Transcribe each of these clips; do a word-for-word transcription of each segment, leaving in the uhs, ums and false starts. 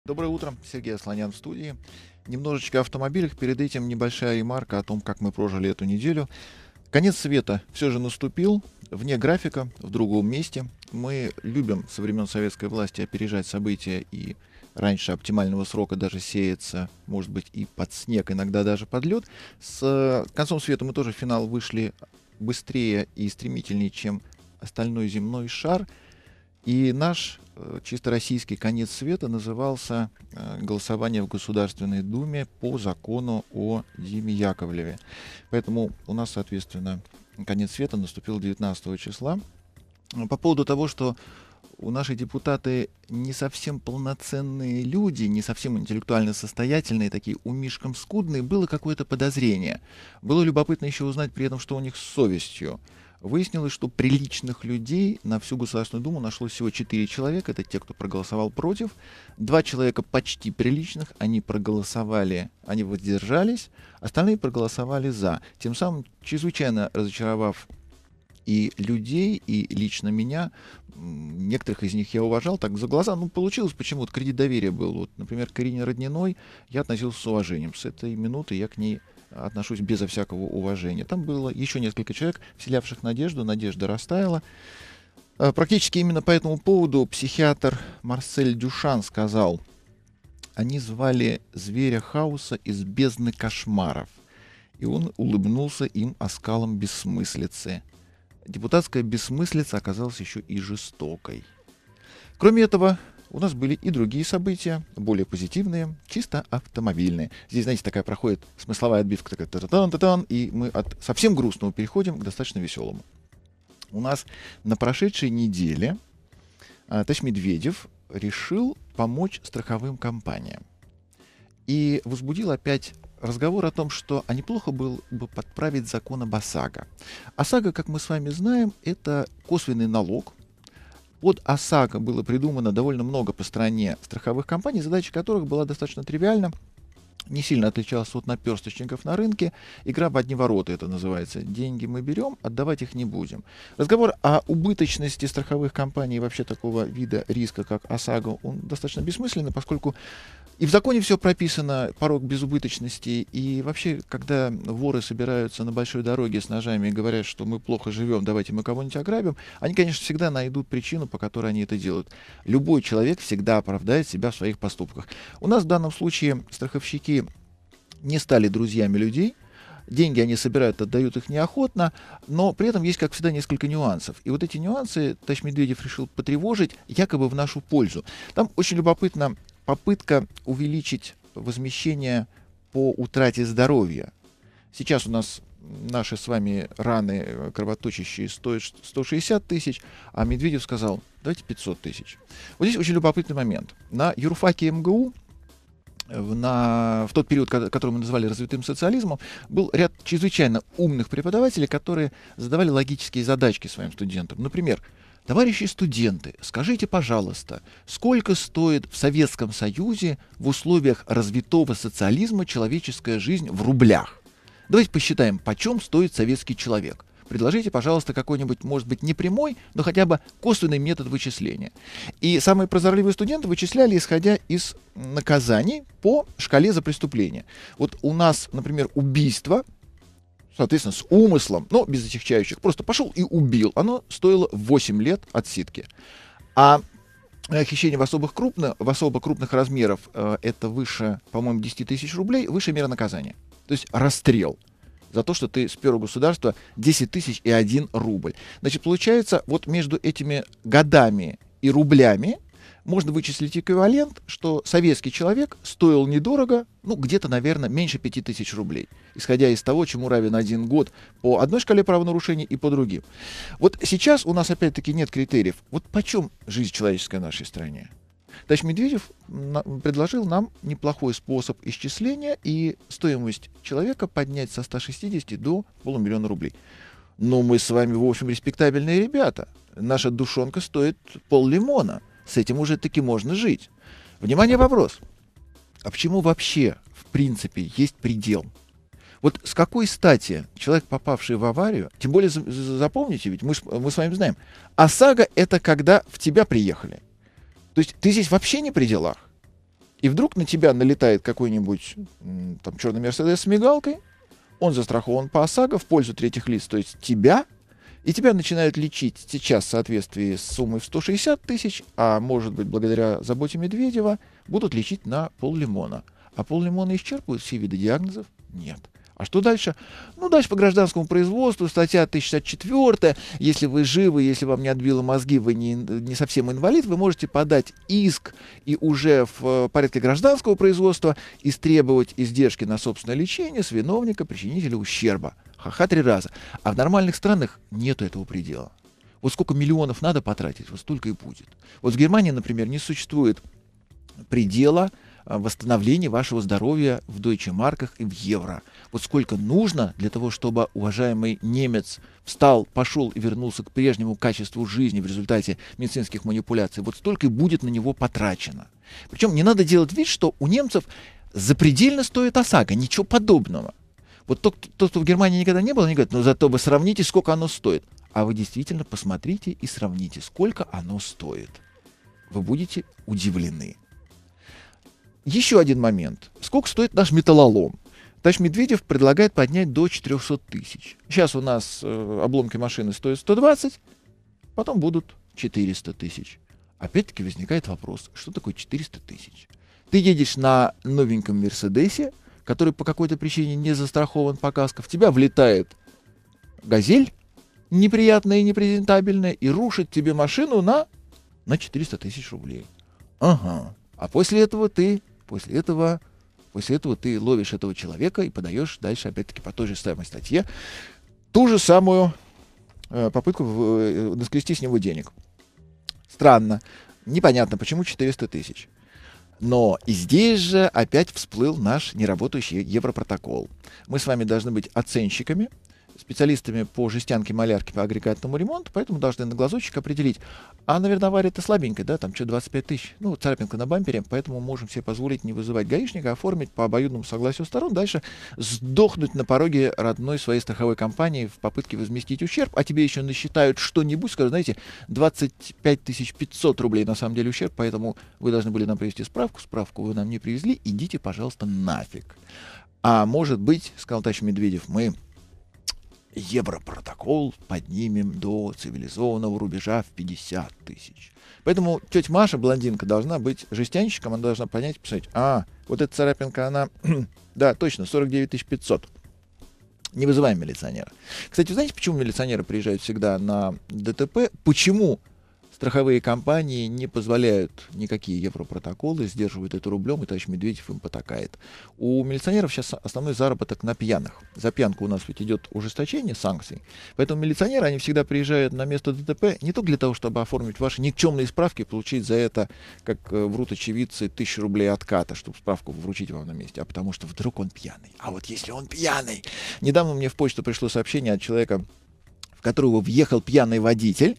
Доброе утро, Сергей Асланян в студии. Немножечко о автомобилях, перед этим небольшая ремарка о том, как мы прожили эту неделю. Конец света все же наступил, вне графика, в другом месте. Мы любим со времен советской власти опережать события, и раньше оптимального срока даже сеяться, может быть, и под снег, иногда даже под лед. С концом света мы тоже в финал вышли быстрее и стремительнее, чем остальной земной шар. И наш э, чисто российский конец света назывался э, голосование в Государственной Думе по закону о Диме Яковлеве. Поэтому у нас, соответственно, конец света наступил девятнадцатого числа. По поводу того, что у наши депутаты не совсем полноценные люди, не совсем интеллектуально состоятельные, такие умишкам скудные, было какое-то подозрение. Было любопытно еще узнать при этом, что у них с совестью. Выяснилось, что приличных людей на всю Государственную Думу нашлось всего четыре человека. Это те, кто проголосовал против. Два человека почти приличных, они проголосовали, они воздержались. Остальные проголосовали за. Тем самым чрезвычайно разочаровав и людей, и лично меня. Некоторых из них я уважал так за глаза. Ну, получилось почему-то, кредит доверия был. Вот, например, к Ирине Родниной я относился с уважением. С этой минуты я к ней отношусь безо всякого уважения. Там было еще несколько человек, вселявших надежду. Надежда растаяла. Практически именно по этому поводу психиатр Марсель Дюшан сказал: они звали зверя хаоса из бездны кошмаров. И он улыбнулся им оскалом бессмыслицы. Депутатская бессмыслица оказалась еще и жестокой. Кроме этого, у нас были и другие события, более позитивные, чисто автомобильные. Здесь, знаете, такая проходит смысловая отбивка, такая та-та-тан-та-тан, и мы от совсем грустного переходим к достаточно веселому. У нас на прошедшей неделе а, товарищ Медведев решил помочь страховым компаниям. И возбудил опять разговор о том, что а неплохо было бы подправить закон об ОСАГО. ОСАГО, как мы с вами знаем, это косвенный налог. Под ОСАГО было придумано довольно много по стране страховых компаний, задача которых была достаточно тривиальна, не сильно отличалась от наперсточников на рынке. Игра в одни ворота это называется. Деньги мы берем, отдавать их не будем. Разговор о убыточности страховых компаний и вообще такого вида риска, как ОСАГО, он достаточно бессмысленный, поскольку и в законе все прописано, порог безубыточности, и вообще, когда воры собираются на большой дороге с ножами и говорят, что мы плохо живем, давайте мы кого-нибудь ограбим, они, конечно, всегда найдут причину, по которой они это делают. Любой человек всегда оправдает себя в своих поступках. У нас в данном случае страховщики не стали друзьями людей, деньги они собирают, отдают их неохотно, но при этом есть, как всегда, несколько нюансов. И вот эти нюансы товарищ Медведев решил потревожить якобы в нашу пользу. Там очень любопытно попытка увеличить возмещение по утрате здоровья. Сейчас у нас наши с вами раны кровоточащие стоят сто шестьдесят тысяч, а Медведев сказал, давайте пятьсот тысяч. Вот здесь очень любопытный момент. На юрфаке эм гэ у на, в тот период, который мы называли развитым социализмом, был ряд чрезвычайно умных преподавателей, которые задавали логические задачки своим студентам. Например, товарищи студенты, скажите, пожалуйста, сколько стоит в Советском Союзе в условиях развитого социализма человеческая жизнь в рублях? Давайте посчитаем, почем стоит советский человек. Предложите, пожалуйста, какой-нибудь, может быть, не прямой, но хотя бы косвенный метод вычисления. И самые прозорливые студенты вычисляли, исходя из наказаний по шкале за преступление. Вот у нас, например, убийство, соответственно, с умыслом, но без отягчающих, просто пошел и убил. Оно стоило восемь лет отсидки. А хищение в, особых крупно, в особо крупных размеров, э, это выше, по-моему, десять тысяч рублей, высшая мера наказания. То есть расстрел за то, что ты спер у государства десять тысяч и один рубль. Значит, получается, вот между этими годами и рублями можно вычислить эквивалент, что советский человек стоил недорого, ну, где-то, наверное, меньше пяти тысяч рублей, исходя из того, чему равен один год по одной шкале правонарушений и по другим. Вот сейчас у нас, опять-таки, нет критериев. Вот почем жизнь человеческая в нашей стране? Товарищ Медведев на, предложил нам неплохой способ исчисления и стоимость человека поднять со ста шестидесяти до полумиллиона рублей. Но мы с вами, в общем, респектабельные ребята. Наша душонка стоит пол-лимона. С этим уже таки можно жить. Внимание, вопрос. А почему вообще, в принципе, есть предел? Вот с какой стати человек, попавший в аварию, тем более запомните, ведь мы, мы с вами знаем, ОСАГО — это когда в тебя приехали. То есть ты здесь вообще не при делах. И вдруг на тебя налетает какой-нибудь м, там черный Мерседес с мигалкой, он застрахован по ОСАГО в пользу третьих лиц, то есть тебя, и тебя начинают лечить сейчас в соответствии с суммой в сто шестьдесят тысяч, а может быть, благодаря заботе Медведева, будут лечить на поллимона. А поллимона исчерпывают все виды диагнозов? Нет. А что дальше? Ну, дальше по гражданскому производству, статья тысяча шестьдесят четыре. Если вы живы, если вам не отбило мозги, вы не, не совсем инвалид, вы можете подать иск и уже в порядке гражданского производства истребовать издержки на собственное лечение с виновника, причинителя ущерба. Ха-ха, три раза. А в нормальных странах нету этого предела. Вот сколько миллионов надо потратить, вот столько и будет. Вот в Германии, например, не существует предела восстановления вашего здоровья в дойче-марках и в евро. Вот сколько нужно для того, чтобы уважаемый немец встал, пошел и вернулся к прежнему качеству жизни в результате медицинских манипуляций, вот столько и будет на него потрачено. Причем не надо делать вид, что у немцев запредельно стоит ОСАГО, ничего подобного. Вот тот, тот, кто в Германии никогда не был, они говорят, ну зато вы сравните, сколько оно стоит. А вы действительно посмотрите и сравните, сколько оно стоит. Вы будете удивлены. Еще один момент. Сколько стоит наш металлолом? Товарищ Медведев предлагает поднять до четырехсот тысяч. Сейчас у нас э, обломки машины стоят сто двадцать, потом будут четыреста тысяч. Опять-таки возникает вопрос, что такое четыреста тысяч? Ты едешь на новеньком Мерседесе, который по какой-то причине не застрахован по каско, в тебя влетает газель, неприятная и непрезентабельная, и рушит тебе машину на, на четыреста тысяч рублей. Ага. А после этого ты После этого, после этого ты ловишь этого человека и подаешь дальше, опять-таки, по той же самой статье ту же самую э, попытку в, э, наскрести с него денег. Странно. Непонятно, почему четыреста тысяч. Но и здесь же опять всплыл наш неработающий Европротокол. Мы с вами должны быть оценщиками, специалистами по жестянке, малярке, по агрегатному ремонту, поэтому должны на глазочек определить, а, наверное, авария-то слабенькая, да, там что, двадцать пять тысяч, ну, царапинка на бампере, поэтому можем себе позволить не вызывать гаишника, оформить по обоюдному согласию сторон, дальше сдохнуть на пороге родной своей страховой компании в попытке возместить ущерб, а тебе еще насчитают что-нибудь, скажут, знаете, двадцать пять тысяч пятьсот рублей на самом деле ущерб, поэтому вы должны были нам привезти справку, справку вы нам не привезли, идите, пожалуйста, нафиг. А может быть, сказал товарищ Медведев, мы Европротокол поднимем до цивилизованного рубежа в пятьдесят тысяч. Поэтому тетя Маша, блондинка, должна быть жестянщиком, она должна понять, посмотреть, а, вот эта царапинка, она, да, точно, сорок девять тысяч пятьсот. Не вызываем милиционера. Кстати, знаете, почему милиционеры приезжают всегда на ДТП? Почему страховые компании не позволяют никакие европротоколы, сдерживают это рублем, и товарищ Медведев им потакает? У милиционеров сейчас основной заработок на пьяных. За пьянку у нас ведь идет ужесточение санкций. Поэтому милиционеры, они всегда приезжают на место ДТП не только для того, чтобы оформить ваши никчемные справки, получить за это, как э, врут очевидцы, тысячу рублей отката, чтобы справку вручить вам на месте, а потому что вдруг он пьяный. А вот если он пьяный... Недавно мне в почту пришло сообщение от человека, в которого въехал пьяный водитель.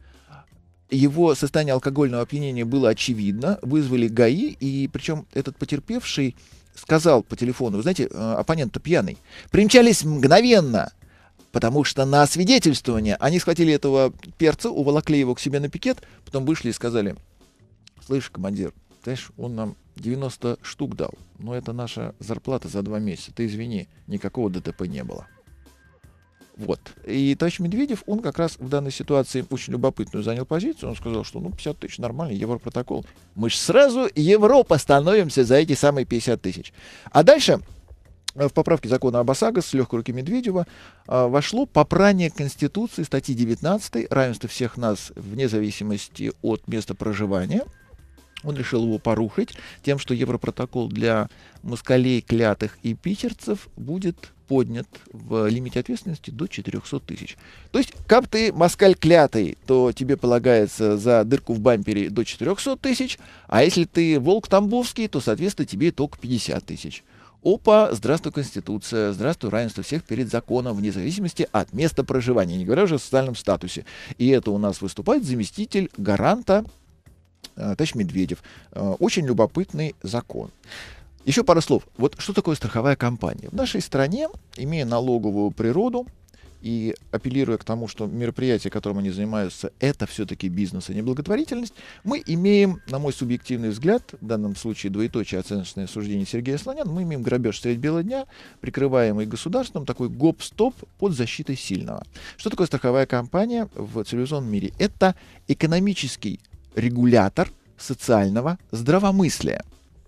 Его состояние алкогольного опьянения было очевидно, вызвали ГАИ, и причем этот потерпевший сказал по телефону, вы знаете, оппонент-то пьяный, примчались мгновенно, потому что на освидетельствование они схватили этого перца, уволокли его к себе на пикет, потом вышли и сказали, слышь, командир, знаешь, он нам девяносто штук дал, но это наша зарплата за два месяца, ты извини, никакого ДТП не было. Вот. И товарищ Медведев, он как раз в данной ситуации очень любопытную занял позицию. Он сказал, что ну пятьдесят тысяч нормально, Европротокол. Мы же сразу Европа становимся за эти самые пятьдесят тысяч. А дальше в поправке закона об ОСАГО с легкой руки Медведева вошло попрание Конституции статьи девятнадцатой, равенство всех нас вне зависимости от места проживания. Он решил его порушить тем, что Европротокол для москалей, клятых и питерцев будет поднят в лимите ответственности до четырехсот тысяч. То есть, как ты москаль клятый, то тебе полагается за дырку в бампере до четырехсот тысяч, а если ты волк тамбовский, то, соответственно, тебе только пятьдесят тысяч. Опа, здравствуй, Конституция, здравствуй, равенство всех перед законом, вне зависимости от места проживания, не говоря уже о социальном статусе. И это у нас выступает заместитель гаранта, товарищ Медведев. Очень любопытный закон. Еще пару слов. Вот что такое страховая компания? В нашей стране, имея налоговую природу, и апеллируя к тому, что мероприятие, которым они занимаются, это все-таки бизнес, а не благотворительность, мы имеем, на мой субъективный взгляд, в данном случае двоеточие оценочное суждение Сергея Слоняна, мы имеем грабеж средь бела дня, прикрываемый государством, такой гоп-стоп под защитой сильного. Что такое страховая компания в цивилизованном мире? Это экономический регулятор социального здравомыслия.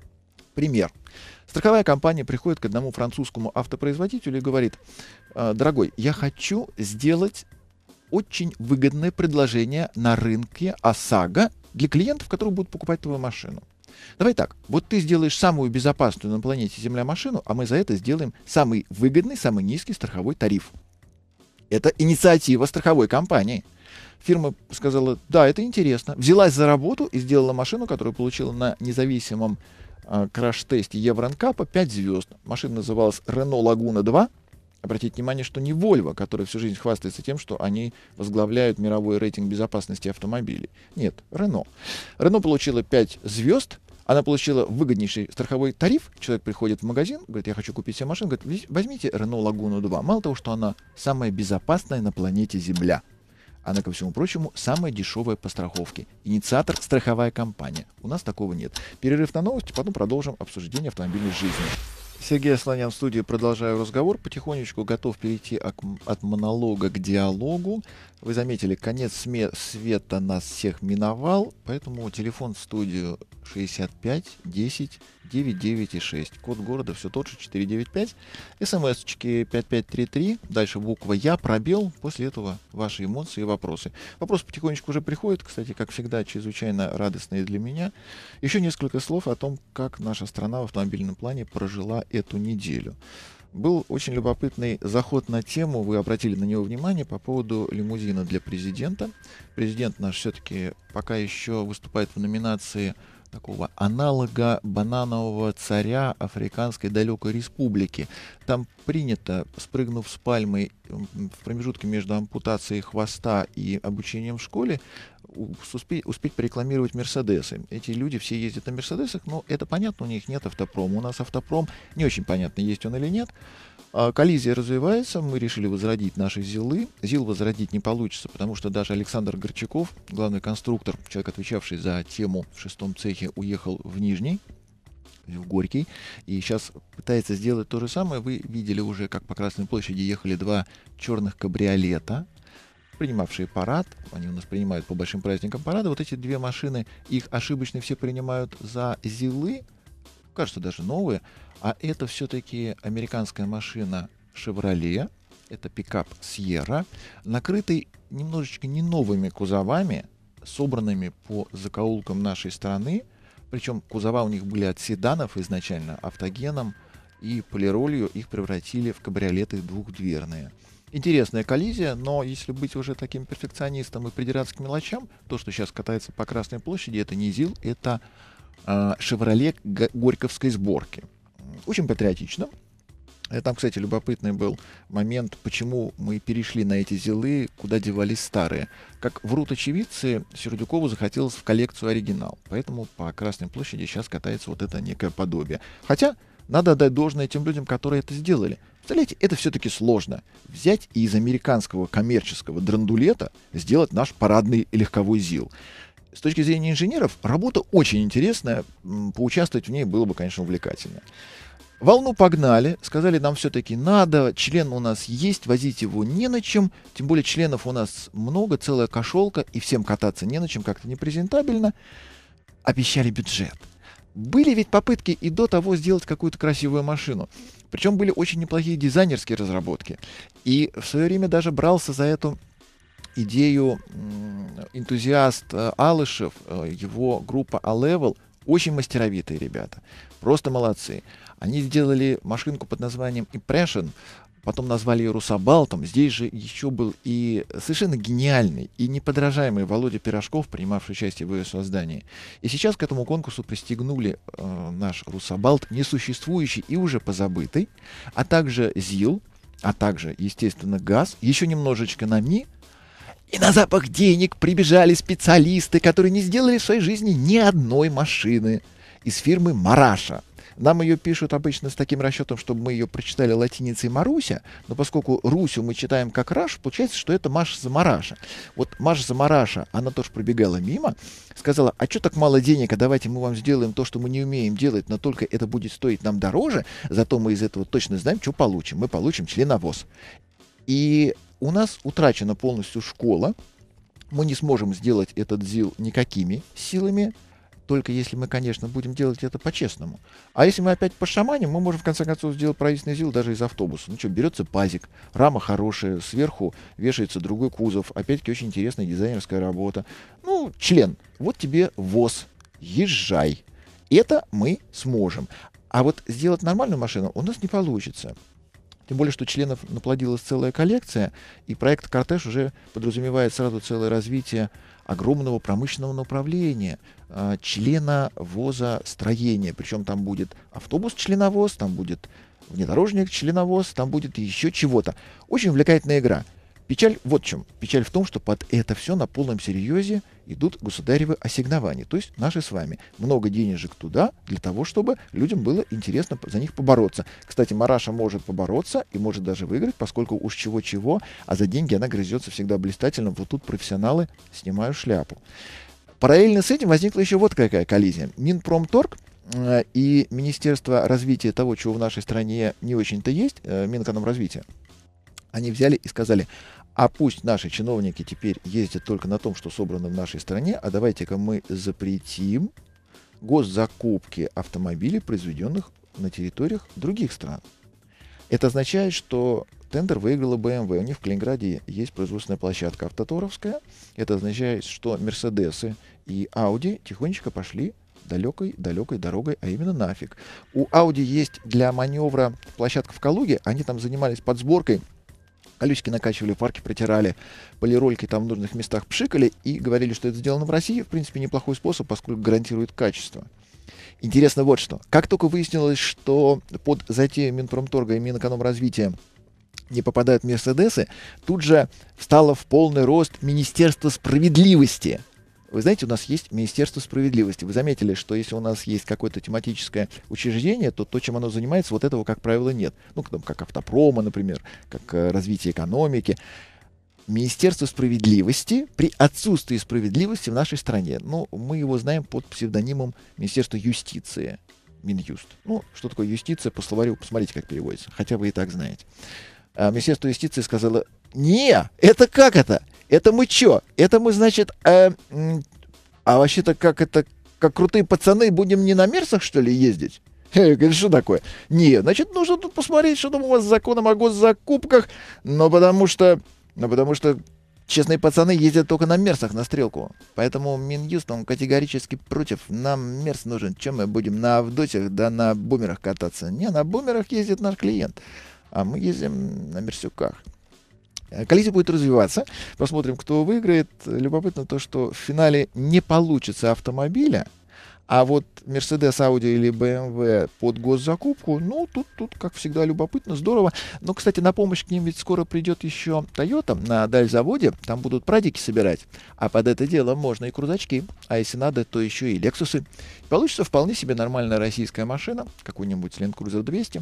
Пример. Страховая компания приходит к одному французскому автопроизводителю и говорит: дорогой, я хочу сделать очень выгодное предложение на рынке ОСАГО для клиентов, которые будут покупать твою машину. Давай так, вот ты сделаешь самую безопасную на планете Земля машину, а мы за это сделаем самый выгодный, самый низкий страховой тариф. Это инициатива страховой компании. Фирма сказала: да, это интересно. Взялась за работу и сделала машину, которую получила на независимом краш-тесте Евронкапа пять звезд. Машина называлась Renault Laguna два. Обратите внимание, что не Volvo, которая всю жизнь хвастается тем, что они возглавляют мировой рейтинг безопасности автомобилей. Нет, Renault. Renault получила пять звезд, она получила выгоднейший страховой тариф. Человек приходит в магазин, говорит: я хочу купить себе машину. Говорит: возьмите Renault Laguna два. Мало того, что она самая безопасная на планете Земля, она, ко всему прочему, самая дешевая по страховке. Инициатор — страховая компания. У нас такого нет. Перерыв на новости, потом продолжим обсуждение автомобильной жизни. Сергей Слонян в студии. Продолжаю разговор. Потихонечку готов перейти от, от монолога к диалогу. Вы заметили, конец сме- света нас всех миновал, поэтому телефон в студию шестьдесят пять десять девять девять и шесть. Код города все тот же четыре девять пять. СМС-очки пять пять три три. Дальше буква «Я», пробел. После этого ваши эмоции и вопросы. Вопросы потихонечку уже приходят. Кстати, как всегда, чрезвычайно радостные для меня. Еще несколько слов о том, как наша страна в автомобильном плане прожила эту неделю. Был очень любопытный заход на тему, вы обратили на него внимание, по поводу лимузина для президента. Президент наш все-таки пока еще выступает в номинации такого аналога бананового царя Африканской далекой республики. Там принято, спрыгнув с пальмы в промежутке между ампутацией хвоста и обучением в школе, успеть, успеть порекламировать Мерседесы. Эти люди все ездят на Мерседесах, но это понятно, у них нет автопрома. У нас автопром, не очень понятно, есть он или нет. А коллизия развивается, мы решили возродить наши ЗИЛы. ЗИЛ возродить не получится, потому что даже Александр Горчаков, главный конструктор, человек, отвечавший за тему в шестом цехе, уехал в Нижний, в Горький, и сейчас пытается сделать то же самое. Вы видели уже, как по Красной площади ехали два черных кабриолета, принимавшие парад. Они у нас принимают по большим праздникам парада. Вот эти две машины, их ошибочно все принимают за ЗИЛы, кажется, даже новые, а это все-таки американская машина Chevrolet, это пикап Sierra, накрытый немножечко не новыми кузовами, собранными по закоулкам нашей страны, причем кузова у них были от седанов изначально, автогеном и полиролью их превратили в кабриолеты двухдверные. Интересная коллизия, но если быть уже таким перфекционистом и придираться к мелочам, то, что сейчас катается по Красной площади, это не ЗИЛ, это э, Chevrolet горьковской сборки. Очень патриотично. Там, кстати, любопытный был момент, почему мы перешли на эти ЗИЛы, куда девались старые. Как врут очевидцы, Сердюкову захотелось в коллекцию оригинал, поэтому по Красной площади сейчас катается вот это некое подобие. Хотя надо отдать должное тем людям, которые это сделали. Представляете, это все-таки сложно. Взять и из американского коммерческого драндулета сделать наш парадный легковой ЗИЛ. С точки зрения инженеров, работа очень интересная, поучаствовать в ней было бы, конечно, увлекательно. Волну погнали, сказали, нам все-таки надо, член у нас есть, возить его не на чем, тем более членов у нас много, целая кошелка, и всем кататься не на чем, как-то непрезентабельно. Обещали бюджет. Были ведь попытки и до того сделать какую-то красивую машину. Причем были очень неплохие дизайнерские разработки. И в свое время даже брался за эту идею энтузиаст Алышев, его группа A-Level, очень мастеровитые ребята, просто молодцы. Они сделали машинку под названием Impression, потом назвали ее Русабалтом. Здесь же еще был и совершенно гениальный и неподражаемый Володя Пирожков, принимавший участие в ее создании. И сейчас к этому конкурсу пристегнули э, наш Русабалт, несуществующий и уже позабытый, а также ЗИЛ, а также, естественно, ГАЗ, еще немножечко на МИ. И на запах денег прибежали специалисты, которые не сделали в своей жизни ни одной машины из фирмы «Мараша». Нам ее пишут обычно с таким расчетом, чтобы мы ее прочитали латиницей Маруся, но поскольку Русю мы читаем как Раш, получается, что это Маша Замараша. Вот Маша Замараша, она тоже пробегала мимо, сказала, а что так мало денег, а давайте мы вам сделаем то, что мы не умеем делать, но только это будет стоить нам дороже, зато мы из этого точно знаем, что получим. Мы получим членовоз. И у нас утрачена полностью школа, мы не сможем сделать этот ЗИЛ никакими силами, только если мы, конечно, будем делать это по-честному. А если мы опять пошаманим, мы можем, в конце концов, сделать правительственный ЗИЛ даже из автобуса. Ну что, берется пазик, рама хорошая, сверху вешается другой кузов. Опять-таки, очень интересная дизайнерская работа. Ну, член. Вот тебе ВОЗ. Езжай. Это мы сможем. А вот сделать нормальную машину у нас не получится. Тем более, что членов наплодилась целая коллекция, и проект «Кортеж» уже подразумевает сразу целое развитие огромного промышленного направления, э, члена воза строения. Причем там будет автобус-членовоз, там будет внедорожник-членовоз, там будет еще чего-то. Очень увлекательная игра. Печаль вот в чем. Печаль в том, что под это все на полном серьезе идут государевы ассигнования, то есть наши с вами. Много денежек туда для того, чтобы людям было интересно за них побороться. Кстати, Мараша может побороться и может даже выиграть, поскольку уж чего-чего, а за деньги она грызется всегда блистательно. Вот тут профессионалы снимают шляпу. Параллельно с этим возникла еще вот какая коллизия. Минпромторг э, и Министерство развития того, чего в нашей стране не очень-то есть, э, Минэкономразвития, они взяли и сказали, а пусть наши чиновники теперь ездят только на том, что собрано в нашей стране, а давайте-ка мы запретим госзакупки автомобилей, произведенных на территориях других стран. Это означает, что тендер выиграла бэ эм вэ. У них в Калининграде есть производственная площадка автоторовская. Это означает, что Мерседесы и Ауди тихонечко пошли далекой-далекой дорогой, а именно нафиг. У Ауди есть для маневра площадка в Калуге, они там занимались подсборкой, колесики накачивали, фарки протирали, полиролькой там в нужных местах пшикали и говорили, что это сделано в России. В принципе, неплохой способ, поскольку гарантирует качество. Интересно вот что. Как только выяснилось, что под затею Минпромторга и Минэкономразвития не попадают Мерседесы, тут же встало в полный рост Министерство справедливости. Вы знаете, у нас есть Министерство справедливости. Вы заметили, что если у нас есть какое-то тематическое учреждение, то то, чем оно занимается, вот этого, как правило, нет. Ну, как автопрома, например, как э, развитие экономики. Министерство справедливости при отсутствии справедливости в нашей стране. Ну, мы его знаем под псевдонимом Министерства юстиции. Минюст. Ну, что такое юстиция? По словарю посмотрите, как переводится. Хотя вы и так знаете. А Министерство юстиции сказало, не, это как это? Это мы чё? Это мы, значит, э, а вообще-то как это, как крутые пацаны, будем не на мерсах, что ли, ездить? Я говорю, что такое? Не, значит, нужно тут посмотреть, что там у вас с законом о госзакупках, но потому что, но потому что честные пацаны ездят только на мерсах на стрелку. Поэтому Минюст, он категорически против. Нам мерс нужен. Чем мы будем на авдотях да на бумерах кататься? Не, на бумерах ездит наш клиент, а мы ездим на мерсюках. Коллизия будет развиваться. Посмотрим, кто выиграет. Любопытно то, что в финале не получится автомобиля, а вот Mercedes, Audi или бэ эм вэ под госзакупку, ну, тут, тут, как всегда, любопытно, здорово. Но, кстати, на помощь к ним ведь скоро придет еще Toyota на дальзаводе. Там будут прадики собирать. А под это дело можно и крузачки. А если надо, то еще и Лексусы. Получится вполне себе нормальная российская машина, какой-нибудь Land Cruiser двести.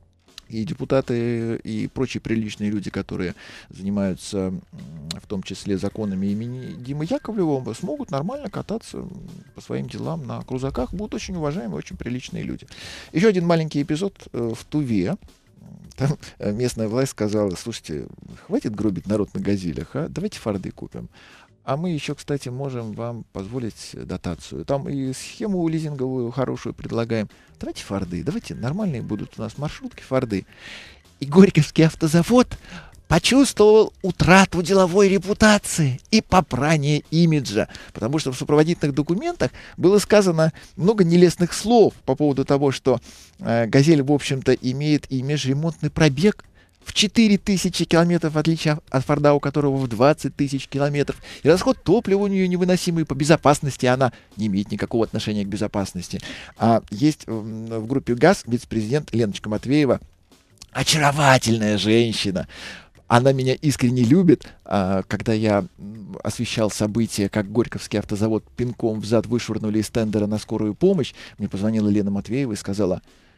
И депутаты, и прочие приличные люди, которые занимаются в том числе законами имени Димы Яковлева, смогут нормально кататься по своим делам на крузаках. Будут очень уважаемые, очень приличные люди. Еще один маленький эпизод в Туве. Там местная власть сказала, слушайте, хватит гробить народ на газелях, а? Давайте форды купим. А мы еще, кстати, можем вам позволить дотацию. Там и схему лизинговую хорошую предлагаем. Давайте форды, давайте нормальные будут у нас маршрутки форды. И Горьковский автозавод почувствовал утрату деловой репутации и попрание имиджа. Потому что в сопроводительных документах было сказано много нелестных слов по поводу того, что э, «Газель», в общем-то, имеет и межремонтный пробег в четыре тысячи километров, в отличие от Форда, у которого в двадцать тысяч километров. И расход топлива у нее невыносимый по безопасности, она не имеет никакого отношения к безопасности. А есть в группе ГАЗ вице-президент Леночка Матвеева, очаровательная женщина. она меня искренне любит. А, когда я освещал события, как Горьковский автозавод пинком взад вышвырнули из тендера на скорую помощь, мне позвонила Лена Матвеева и сказала: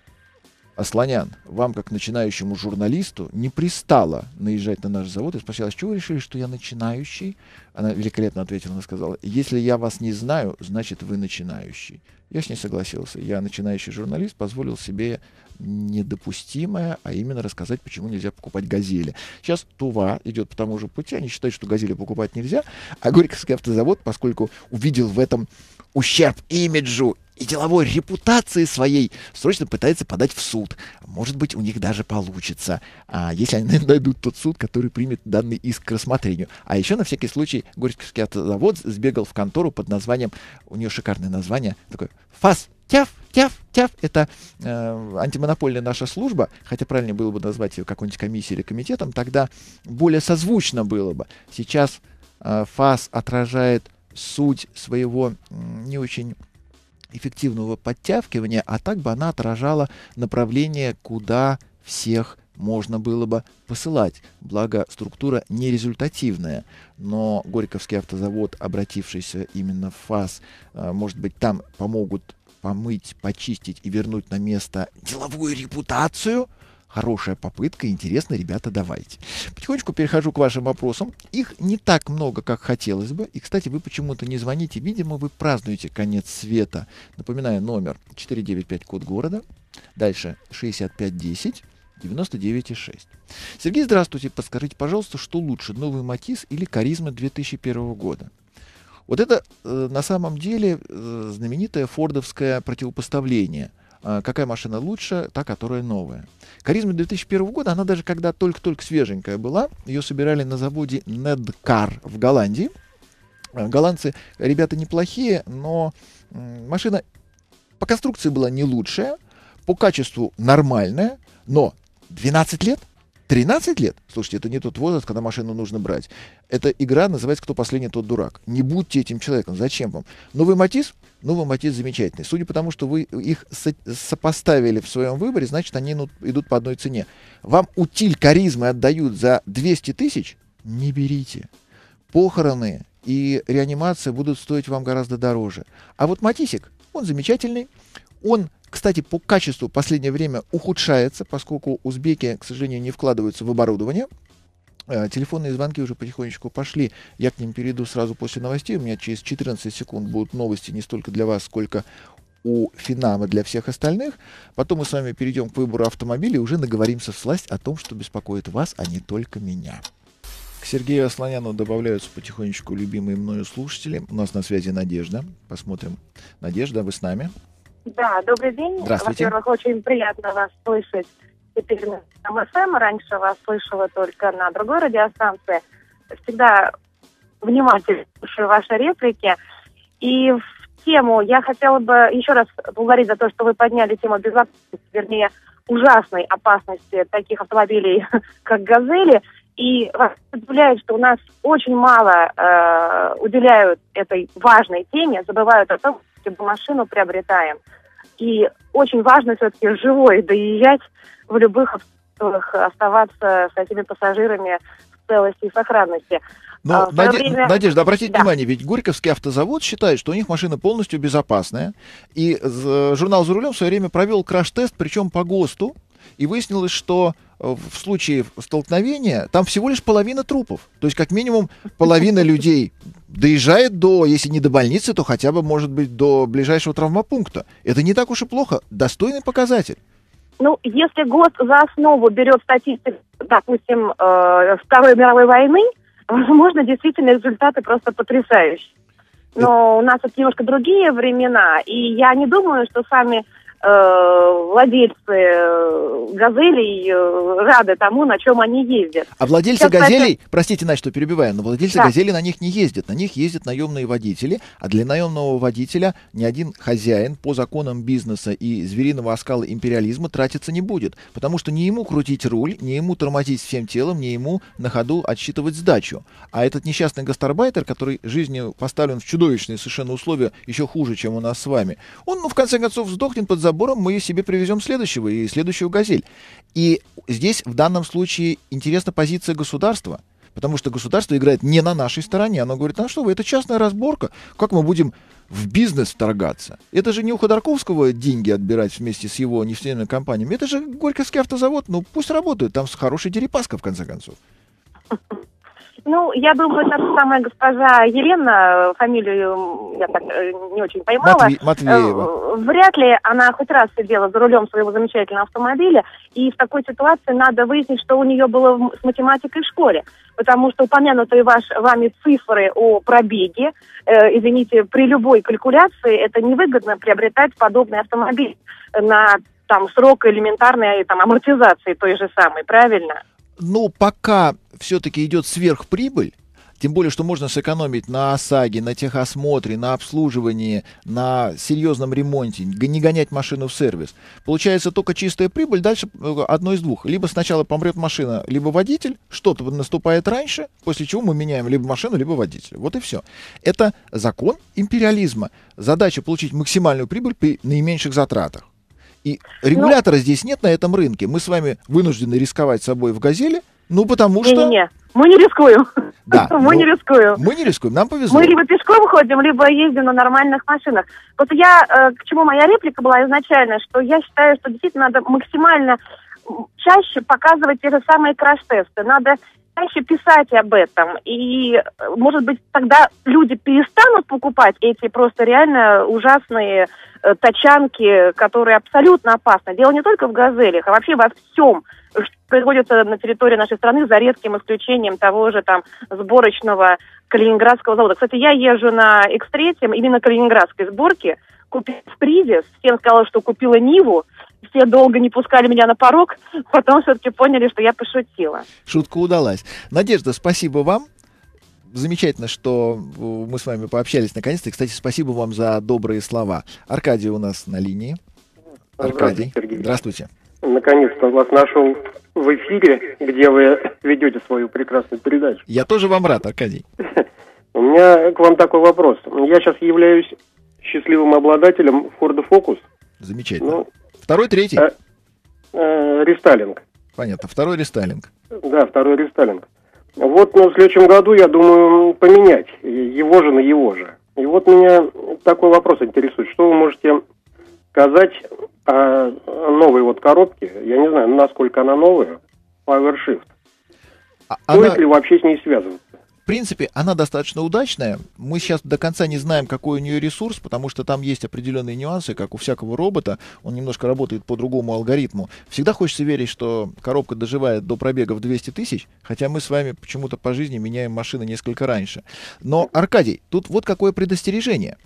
Асланян, вам, как начинающему журналисту, не пристало наезжать на наш завод. Я спросила: с чего вы решили, что я начинающий? Она великолепно ответила, она сказала: если я вас не знаю, значит, вы начинающий. Я с ней согласился. Я начинающий журналист, позволил себе недопустимое, а именно рассказать, почему нельзя покупать «Газели». Сейчас Тува идет по тому же пути. Они считают, что «Газели» покупать нельзя, а Горьковский автозавод, поскольку увидел в этом ущерб имиджу и деловой репутации своей, срочно пытается подать в суд. Может быть, у них даже получится, а если они найдут тот суд, который примет данный иск к рассмотрению. А еще на всякий случай Горьковский автозавод сбегал в контору под названием, у нее шикарное название, такое «ФАС». Тяф, тяф, тяф, это э, антимонопольная наша служба, хотя правильнее было бы назвать ее какой-нибудь комиссией или комитетом, тогда более созвучно было бы. Сейчас э, ФАС отражает суть своего э, не очень эффективного подтягивания, а так бы она отражала направление, куда всех можно было бы посылать. Благо, структура нерезультативная. Но Горьковский автозавод, обратившийся именно в ФАС, э, может быть, там помогут помыть, почистить и вернуть на место деловую репутацию. Хорошая попытка, интересно, ребята, давайте. Потихонечку перехожу к вашим вопросам. Их не так много, как хотелось бы. И, кстати, вы почему-то не звоните. Видимо, вы празднуете конец света. Напоминаю, номер четыре девять пять, код города. Дальше шестьдесят пять десять, девяносто девять шесть. Сергей, здравствуйте. Подскажите, пожалуйста, что лучше, новый Матис или Каризма две тысячи первого года? Вот это э, на самом деле э, знаменитое фордовское противопоставление. Э, какая машина лучше, та, которая новая. Каризма две тысячи первого года, она даже когда только-только свеженькая была, ее собирали на заводе Недкар в Голландии. Э, голландцы, ребята неплохие, но э, машина по конструкции была не лучшая, по качеству нормальная, но двенадцать лет? тринадцать лет? Слушайте, это не тот возраст, когда машину нужно брать. Эта игра называется «Кто последний, тот дурак». Не будьте этим человеком. Зачем вам? Новый Матис? Новый Матис замечательный. Судя по тому, что вы их со- сопоставили в своем выборе, значит, они ну, идут по одной цене. Вам утиль Каризмы отдают за двести тысяч? Не берите. Похороны и реанимация будут стоить вам гораздо дороже. А вот Матисик, он замечательный. Он, кстати, по качеству в последнее время ухудшается, поскольку узбеки, к сожалению, не вкладываются в оборудование. Телефонные звонки уже потихонечку пошли. Я к ним перейду сразу после новостей. У меня через четырнадцать секунд будут новости не столько для вас, сколько у Финама для всех остальных. Потом мы с вами перейдем к выбору автомобиля и уже наговоримся всласть о том, что беспокоит вас, а не только меня. К Сергею Асланяну добавляются потихонечку любимые мною слушатели. У нас на связи Надежда. Посмотрим. Надежда, вы с нами? Да, добрый день. Здравствуйте. Во-первых, очень приятно вас слышать теперь на МФМ. Раньше вас слышала только на другой радиостанции. Всегда внимательно слушаю ваши реплики. И в тему я хотела бы еще раз благодарить за то, что вы подняли тему безопасности, вернее, ужасной опасности таких автомобилей, как «Газели». И вас удивляет, что у нас очень мало э, уделяют этой важной теме, забывают о том, что мы машину приобретаем. И очень важно все-таки живой доезжать в любых обстоятельствах, оставаться с этими пассажирами в целости и сохранности. Но, а, Наде... время... Надежда, обратите да. внимание, ведь Горьковский автозавод считает, что у них машина полностью безопасная. И журнал «За рулем» в свое время провел краш-тест, причем по ГОСТу. И выяснилось, что в случае столкновения там всего лишь половина трупов. То есть, как минимум, половина людей доезжает до, если не до больницы, то хотя бы, может быть, до ближайшего травмопункта. Это не так уж и плохо. Достойный показатель. Ну, если ГОСТ за основу берет статистику, допустим, э, Второй мировой войны, возможно, действительно результаты просто потрясающие. Но у нас это немножко другие времена, и я не думаю, что сами владельцы «Газелей» рады тому, на чем они ездят. А владельцы Сейчас, «Газелей», кстати... простите, Надь, что перебиваю, но владельцы да. «Газелей» на них не ездят. На них ездят наемные водители, а для наемного водителя ни один хозяин по законам бизнеса и звериного оскала империализма тратиться не будет. Потому что не ему крутить руль, не ему тормозить всем телом, не ему на ходу отсчитывать сдачу. А этот несчастный гастарбайтер, который жизнью поставлен в чудовищные совершенно условия, еще хуже, чем у нас с вами, он, ну, в конце концов, сдохнет под забором, забором мы себе привезем следующего и следующую «Газель». И здесь в данном случае интересна позиция государства, потому что государство играет не на нашей стороне. Оно говорит: а что вы, это частная разборка, как мы будем в бизнес вторгаться? Это же не у Ходорковского деньги отбирать вместе с его нефтяными компаниями. Это же Горьковский автозавод, ну пусть работают, там хорошая Дерипаска в конце концов. Ну, я думаю, та же самая госпожа Елена, фамилию я так не очень поймала. Матве- Матвеева. Вряд ли она хоть раз сидела за рулем своего замечательного автомобиля, и в такой ситуации надо выяснить, что у нее было в- с математикой в школе. Потому что упомянутые ваш, вами цифры о пробеге, э, извините, при любой калькуляции это невыгодно приобретать подобный автомобиль на там, срок элементарной там, амортизации той же самой, правильно? Ну, пока все-таки идет сверхприбыль, тем более, что можно сэкономить на ОСАГО, на техосмотре, на обслуживании, на серьезном ремонте, не гонять машину в сервис. Получается только чистая прибыль, дальше одно из двух. Либо сначала помрет машина, либо водитель, что-то наступает раньше, после чего мы меняем либо машину, либо водителя. Вот и все. Это закон империализма. Задача получить максимальную прибыль при наименьших затратах. И регулятора ну, здесь нет на этом рынке. Мы с вами вынуждены рисковать собой в «Газели», ну, потому что... Не-не-не, мы не рискуем. Да, мы ну, не рискуем. Мы не рискуем, нам повезло. Мы либо пешком ходим, либо ездим на нормальных машинах. Вот я, э, к чему моя реплика была изначально, что я считаю, что действительно надо максимально чаще показывать те же самые краш-тесты. Надо чаще писать об этом. И, может быть, тогда люди перестанут покупать эти просто реально ужасные э, тачанки, которые абсолютно опасны. Дело не только в «Газелях», а вообще во всем, что производится на территории нашей страны, за редким исключением того же там сборочного калининградского завода. Кстати, я езжу на икс три, именно калининградской сборки, купила Призис, всем сказала, что купила Ниву, все долго не пускали меня на порог, потом все-таки поняли, что я пошутила. Шутка удалась. Надежда, спасибо вам. Замечательно, что мы с вами пообщались наконец-то. И, кстати, спасибо вам за добрые слова. Аркадий у нас на линии. Аркадий, здравствуйте. здравствуйте. Наконец-то вас нашел в эфире, где вы ведете свою прекрасную передачу. Я тоже вам рад, Аркадий. У меня к вам такой вопрос. Я сейчас являюсь счастливым обладателем Ford Focus. Замечательно. Ну, второй, третий? Э, э, рестайлинг. Понятно, второй рестайлинг. Да, второй рестайлинг. Вот, ну, в следующем году, я думаю, поменять его же на его же. И вот меня такой вопрос интересует. Что вы можете сказать о новой вот коробке? Я не знаю, насколько она новая. PowerShift. А Стоит она... ли вообще с ней связываться? В принципе, она достаточно удачная. Мы сейчас до конца не знаем, какой у нее ресурс, потому что там есть определенные нюансы, как у всякого робота. Он немножко работает по другому алгоритму. Всегда хочется верить, что коробка доживает до пробега в двести тысяч, хотя мы с вами почему-то по жизни меняем машины несколько раньше. Но, Аркадий, тут вот какое предостережение.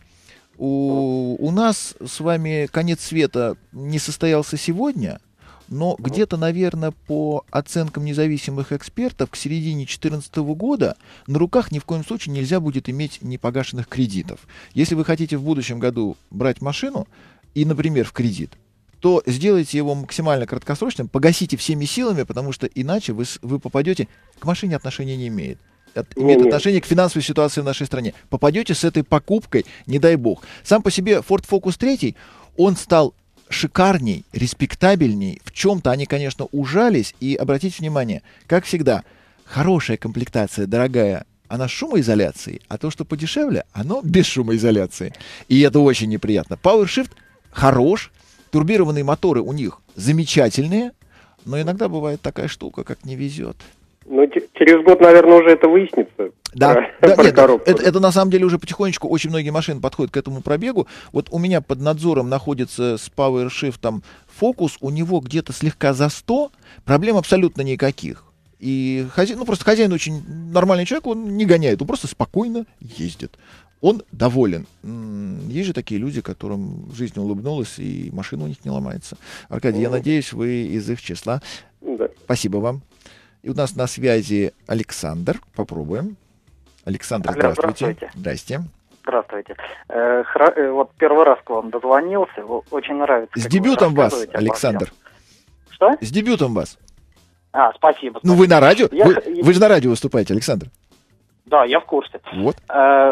У, у нас с вами конец света не состоялся сегодня, но где-то, наверное, по оценкам независимых экспертов, к середине две тысячи четырнадцатого года на руках ни в коем случае нельзя будет иметь непогашенных кредитов. Если вы хотите в будущем году брать машину, и, например, в кредит, то сделайте его максимально краткосрочным, погасите всеми силами, потому что иначе вы, вы попадете... К машине отношения не имеет. Это имеет отношение к финансовой ситуации в нашей стране. Попадете с этой покупкой, не дай бог. Сам по себе Ford Focus три, он стал шикарней, респектабельней. В чем-то они, конечно, ужались. И обратите внимание, как всегда, хорошая комплектация, дорогая, она с шумоизоляцией, а то, что подешевле, оно без шумоизоляции. И это очень неприятно. PowerShift хорош, турбированные моторы у них замечательные, но иногда бывает такая штука, как не везет. Ну, через год, наверное, уже это выяснится. Да, про, да про нет, это, это на самом деле уже потихонечку очень многие машины подходят к этому пробегу. Вот у меня под надзором находится с PowerShift Focus, у него где-то слегка за сто, проблем абсолютно никаких. И хозяин, ну просто хозяин очень нормальный человек, он не гоняет, он просто спокойно ездит. Он доволен. Есть же такие люди, которым жизнь улыбнулась, и машина у них не ломается. Аркадий, mm-hmm. я надеюсь, вы из их числа. Да. Спасибо вам. И у нас на связи Александр. Попробуем. Александр, Алло, здравствуйте. Здрасте. Здравствуйте. Э, хра... Вот первый раз к вам дозвонился. Очень нравится. С дебютом вас, Александр. Что? С дебютом вас. А, спасибо. Ну, вы на радио? Я... Вы, вы же на радио выступаете, Александр. Да, я в курсе. Вот. Э,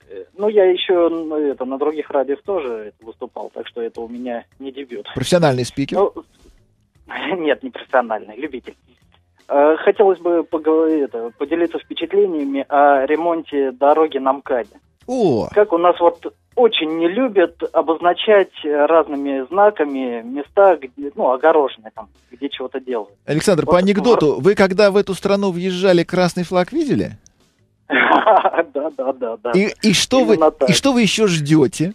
Ну, я еще ну, это, на других радиох тоже выступал, так что это у меня не дебют. Профессиональный спикер? Ну, нет, не профессиональный, любитель. Э, хотелось бы поговорить, это, поделиться впечатлениями о ремонте дороги на МКАДе. О! Как у нас вот очень не любят обозначать разными знаками места, где, ну, огороженные там, где чего-то делают. Александр, Вот по анекдоту, вы когда в эту страну въезжали, красный флаг видели? Да, да, да, да. И, и, что вы, и что вы еще ждете?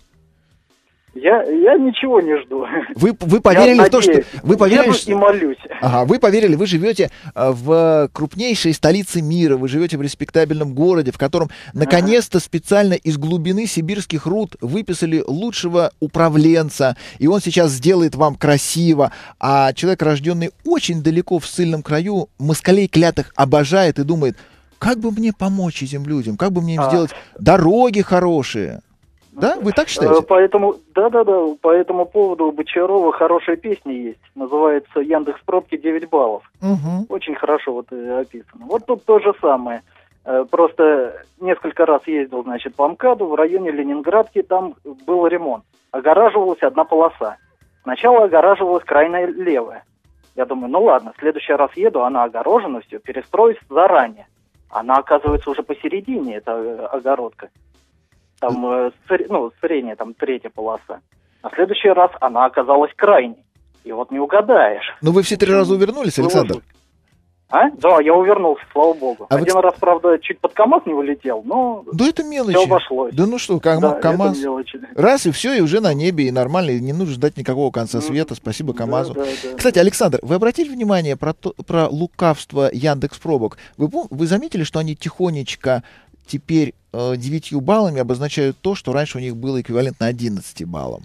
Я, я ничего не жду. Вы, вы поверили я в то, что... Вы поверили, что... и молюсь. Ага, вы поверили, вы живете в крупнейшей столице мира, вы живете в респектабельном городе, в котором наконец-то специально из глубины сибирских руд выписали лучшего управленца, и он сейчас сделает вам красиво, а человек, рожденный очень далеко в ссыльном краю, москалей клятых обожает и думает, как бы мне помочь этим людям, как бы мне им а. сделать дороги хорошие. Да? Вы так считаете? Поэтому, да-да-да, по этому поводу у Бочарова хорошая песня есть. Называется «Яндекс Пробки девять баллов». Угу. Очень хорошо вот описано. Вот тут то же самое. Просто несколько раз ездил, значит, по МКАДу, в районе Ленинградки, там был ремонт. Огораживалась одна полоса. Сначала огораживалась крайняя левая. Я думаю, ну ладно, в следующий раз еду, она огорожена, все, перестроюсь заранее. Она, оказывается, уже посередине, эта огородка. Там, э, ну, средняя, там, третья полоса. На следующий раз она оказалась крайней. И вот не угадаешь. Ну, вы все три раза увернулись, Александр? А? Да, я увернулся, слава богу. А Один вы... раз, правда, чуть под КамАЗ не вылетел, но да это мелочи. Все обошлось. Да ну что, кам... да, КамАЗ. Раз, и все, и уже на небе, и нормально, и не нужно ждать никакого конца света. Спасибо КамАЗу. Да, да, да, Кстати, Александр, вы обратили внимание про, то, про лукавство Яндекс.Пробок? Вы, вы заметили, что они тихонечко теперь э, девятью баллами обозначают то, что раньше у них было эквивалентно одиннадцати баллам?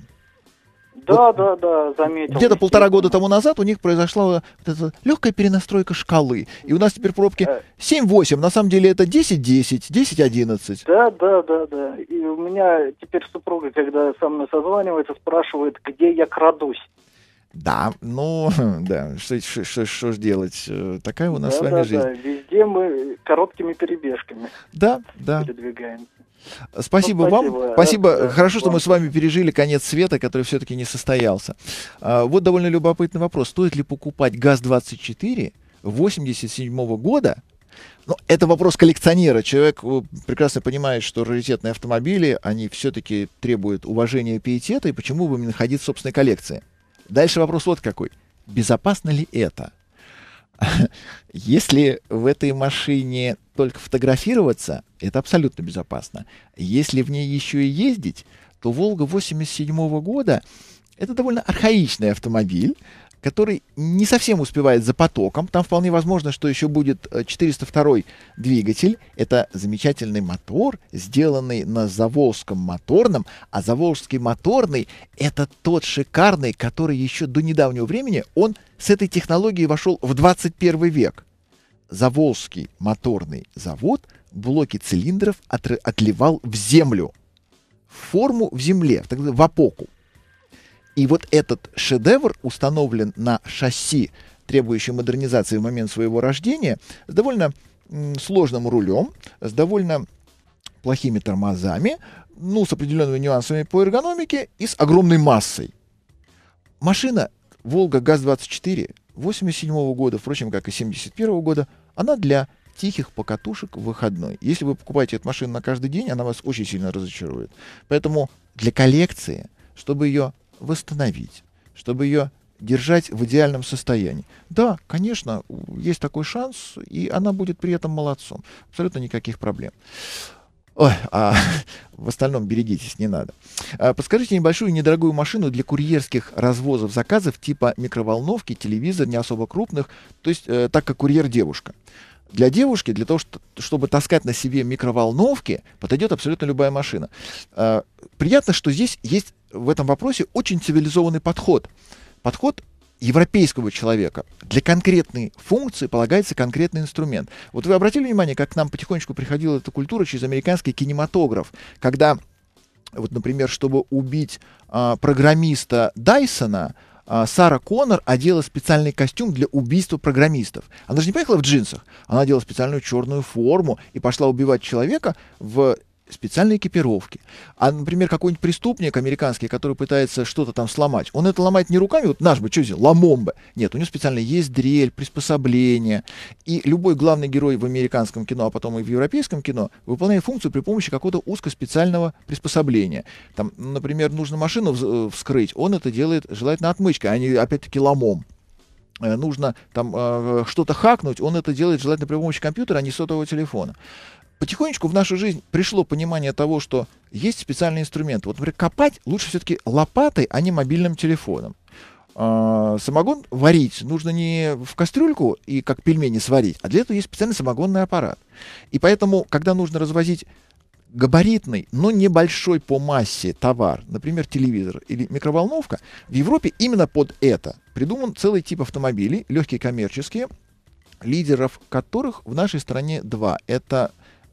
Да, вот да, да, заметил. Где-то полтора года тому назад у них произошла вот эта легкая перенастройка шкалы. И у нас теперь пробки семь-восемь. На самом деле это десять-десять, десять-одиннадцать. Да, да, да, да. И у меня теперь супруга, когда со мной созванивается, спрашивает, где я крадусь. Да, ну, да, что, что, что, что ж делать? Такая у нас да, с вами да, жизнь. Да, везде мы короткими перебежками да, да. передвигаемся. Спасибо, ну, спасибо вам. Спасибо. Да, Хорошо, да, что вам. мы с вами пережили конец света, который все-таки не состоялся. А, вот довольно любопытный вопрос. Стоит ли покупать ГАЗ двадцать четыре восемьдесят седьмого года? Ну, это вопрос коллекционера. Человек прекрасно понимает, что раритетные автомобили, они все-таки требуют уважения и пиетета, и почему бы им находить в собственной коллекции? Дальше вопрос вот какой. Безопасно ли это? Если в этой машине только фотографироваться, это абсолютно безопасно. Если в ней еще и ездить, то «Волга» восемьдесят седьмого года — это довольно архаичный автомобиль, который не совсем успевает за потоком. Там вполне возможно, что еще будет четыреста второй двигатель. Это замечательный мотор, сделанный на Заволжском моторном. А Заволжский моторный — это тот шикарный, который еще до недавнего времени, он с этой технологией вошел в двадцать первый век. Заволжский моторный завод блоки цилиндров отр- отливал в землю. В форму в земле, в апоку. И вот этот шедевр установлен на шасси, требующем модернизации в момент своего рождения, с довольно м, сложным рулем, с довольно плохими тормозами, ну, с определенными нюансами по эргономике и с огромной массой. Машина «Волга ГАЗ двадцать четыре» восемьдесят седьмого года, впрочем, как и семьдесят первого года, она для тихих покатушек в выходной. Если вы покупаете эту машину на каждый день, она вас очень сильно разочарует. Поэтому для коллекции, чтобы ее восстановить, чтобы ее держать в идеальном состоянии. Да, конечно, есть такой шанс, и она будет при этом молодцом. Абсолютно никаких проблем. Ой, а в остальном берегитесь, не надо. А, подскажите небольшую недорогую машину для курьерских развозов заказов типа микроволновки, телевизор, не особо крупных, то есть э, так как курьер девушка. Для девушки, для того, чтобы таскать на себе микроволновки, подойдет абсолютно любая машина. А, приятно, что здесь есть в этом вопросе очень цивилизованный подход. Подход европейского человека. Для конкретной функции полагается конкретный инструмент. Вот вы обратили внимание, как к нам потихонечку приходила эта культура через американский кинематограф, когда, вот, например, чтобы убить а, программиста Дайсона, а, Сара Коннор одела специальный костюм для убийства программистов. Она же не поехала в джинсах, она одела специальную черную форму и пошла убивать человека в специальной экипировки. А, например, какой-нибудь преступник американский, который пытается что-то там сломать, он это ломает не руками, вот наш бы, что сделал, ломом бы. Нет, у него специально есть дрель, приспособление. И любой главный герой в американском кино, а потом и в европейском кино, выполняет функцию при помощи какого-то узкоспециального приспособления. Там, например, нужно машину вскрыть, он это делает желательно отмычкой, а не, опять-таки, ломом. Нужно там э, что-то хакнуть, он это делает желательно при помощи компьютера, а не сотового телефона. Потихонечку в нашу жизнь пришло понимание того, что есть специальные инструменты. Вот, например, копать лучше все-таки лопатой, а не мобильным телефоном. А, самогон варить нужно не в кастрюльку и как пельмени сварить, а для этого есть специальный самогонный аппарат. И поэтому, когда нужно развозить габаритный, но небольшой по массе товар, например, телевизор или микроволновка, в Европе именно под это придуман целый тип автомобилей, легкие коммерческие, лидеров которых в нашей стране два. Это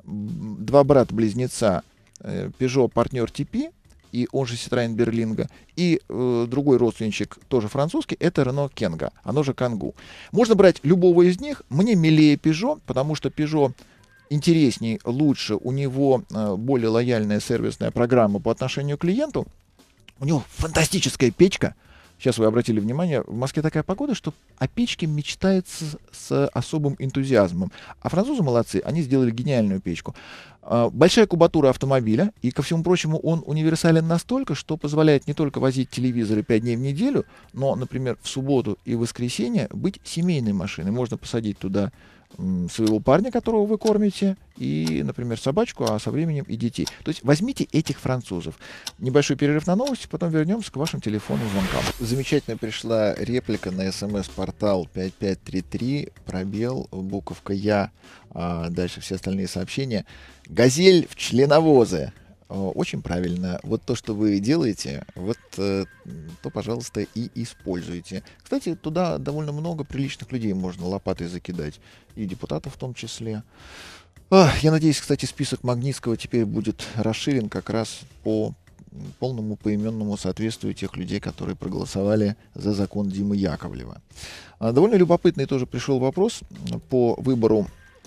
два брата-близнеца, Peugeot партнер ти пи, и он же Citroёn Berlingo, и э, другой родственничек, тоже французский, это Renault Kangoo, оно же Kangoo. Можно брать любого из них, мне милее Peugeot, потому что Peugeot интересней, лучше, у него э, более лояльная сервисная программа по отношению к клиенту, у него фантастическая печка. Сейчас вы обратили внимание, в Москве такая погода, что о печке мечтается с особым энтузиазмом. А французы молодцы, они сделали гениальную печку. Большая кубатура автомобиля, и, ко всему прочему, он универсален настолько, что позволяет не только возить телевизоры пять дней в неделю, но, например, в субботу и воскресенье быть семейной машиной. Можно посадить туда своего парня, которого вы кормите, и, например, собачку, а со временем и детей. То есть возьмите этих французов. Небольшой перерыв на новости, потом вернемся к вашим телефонным звонкам. Замечательно пришла реплика на смс-портал пять пять три три, пробел, буковка «Я», а дальше все остальные сообщения. «Газель в членовозы». Очень правильно. Вот то, что вы делаете, вот э, то, пожалуйста, и используйте. Кстати, туда довольно много приличных людей можно лопатой закидать. И депутатов в том числе. Ах, я надеюсь, кстати, список Магнитского теперь будет расширен как раз по полному поименному соответствию тех людей, которые проголосовали за закон Димы Яковлева. А, довольно любопытный тоже пришел вопрос по выбору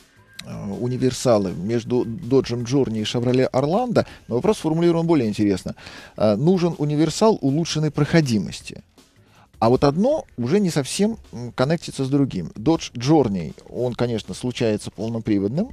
универсалы между Dodge Journey и Chevrolet Orlando, но вопрос сформулирован более интересно. Нужен универсал улучшенной проходимости. А вот одно уже не совсем коннектится с другим. Dodge Journey, он, конечно, случается полноприводным,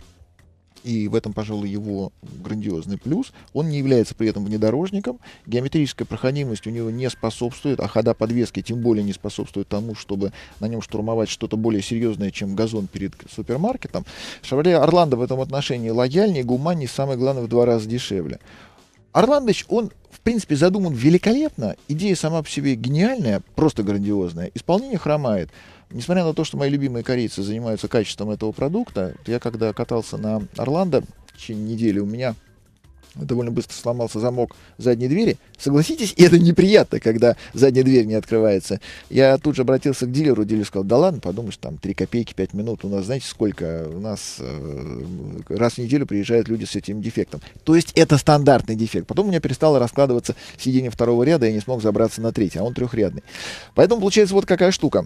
и в этом, пожалуй, его грандиозный плюс. Он не является при этом внедорожником. Геометрическая проходимость у него не способствует, а хода подвески тем более не способствует тому, чтобы на нем штурмовать что-то более серьезное, чем газон перед супермаркетом. Chevrolet Orlando в этом отношении лояльнее, гуманнее, самое главное, в два раза дешевле. Орландыч, он, в принципе, задуман великолепно. Идея сама по себе гениальная, просто грандиозная. Исполнение хромает. Несмотря на то, что мои любимые корейцы занимаются качеством этого продукта, я когда катался на Орландо в течение недели, у меня довольно быстро сломался замок задней двери. Согласитесь, это неприятно, когда задняя дверь не открывается. Я тут же обратился к дилеру, дилер сказал: да ладно, подумаешь, там три копейки, пять минут. У нас, знаете, сколько? У нас э, раз в неделю приезжают люди с этим дефектом. То есть это стандартный дефект. Потом у меня перестало раскладываться сиденье второго ряда, я не смог забраться на третий, а он трехрядный. Поэтому получается вот какая штука.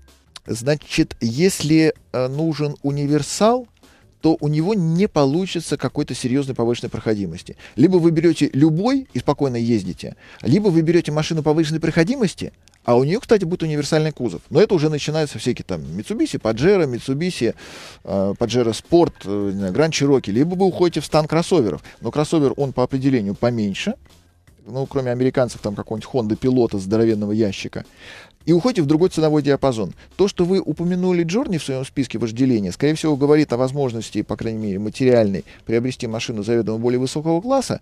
Значит, если э, нужен универсал, то у него не получится какой-то серьезной повышенной проходимости. Либо вы берете любой и спокойно ездите, либо вы берете машину повышенной проходимости, а у нее, кстати, будет универсальный кузов. Но это уже начинаются всякие там Mitsubishi, Pajero, Mitsubishi, э, Pajero Sport, э, Grand Cherokee. Либо вы уходите в стан кроссоверов. Но кроссовер, он по определению поменьше. Ну, кроме американцев, там какого-нибудь Honda Pilot здоровенного ящика. И уходите в другой ценовой диапазон. То, что вы упомянули Journey в своем списке вожделения, скорее всего, говорит о возможности, по крайней мере, материальной, приобрести машину заведомо более высокого класса.